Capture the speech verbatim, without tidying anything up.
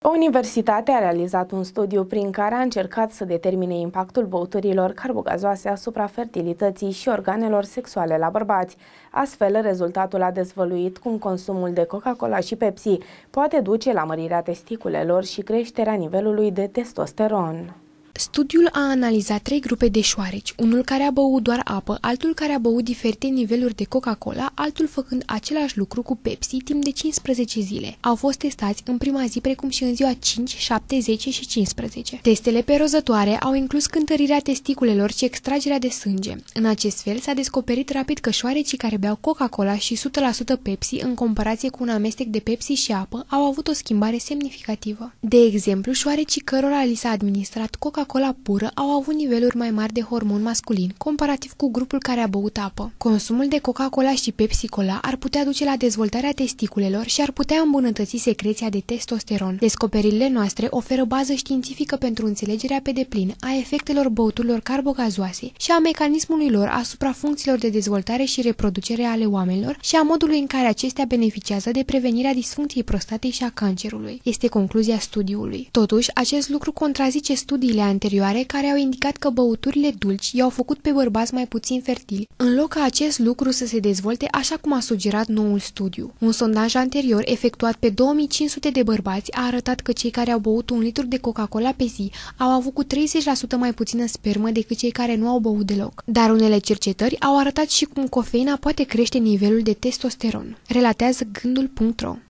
O universitate a realizat un studiu prin care a încercat să determine impactul băuturilor carbogazoase asupra fertilității și organelor sexuale la bărbați. Astfel, rezultatul a dezvăluit cum consumul de Coca-Cola și Pepsi poate duce la mărirea testiculelor și creșterea nivelului de testosteron. Studiul a analizat trei grupe de șoareci, unul care a băut doar apă, altul care a băut diferite niveluri de Coca-Cola, altul făcând același lucru cu Pepsi timp de cincisprezece zile. Au fost testați în prima zi precum și în ziua cinci, șapte, zece și cincisprezece. Testele pe rozătoare au inclus cântărirea testiculelor și extragerea de sânge. În acest fel s-a descoperit rapid că șoarecii care beau Coca-Cola și o sută la sută Pepsi în comparație cu un amestec de Pepsi și apă au avut o schimbare semnificativă. De exemplu, șoarecii cărora li s-a administrat Coca-Cola Coca-Cola pură au avut niveluri mai mari de hormon masculin, comparativ cu grupul care a băut apă. Consumul de Coca-Cola și Pepsi-Cola ar putea duce la dezvoltarea testiculelor și ar putea îmbunătăți secreția de testosteron. Descoperirile noastre oferă bază științifică pentru înțelegerea pe deplin a efectelor băuturilor carbogazoase și a mecanismului lor asupra funcțiilor de dezvoltare și reproducere ale oamenilor și a modului în care acestea beneficiază de prevenirea disfuncției prostatei și a cancerului. Este concluzia studiului. Totuși, acest lucru contrazice studiile anterioare care au indicat că băuturile dulci i-au făcut pe bărbați mai puțin fertili, în loc ca acest lucru să se dezvolte așa cum a sugerat noul studiu. Un sondaj anterior efectuat pe două mii cinci sute de bărbați a arătat că cei care au băut un litru de Coca-Cola pe zi au avut cu treizeci la sută mai puțină spermă decât cei care nu au băut deloc. Dar unele cercetări au arătat și cum cofeina poate crește nivelul de testosteron. Relatează gândul punct ro.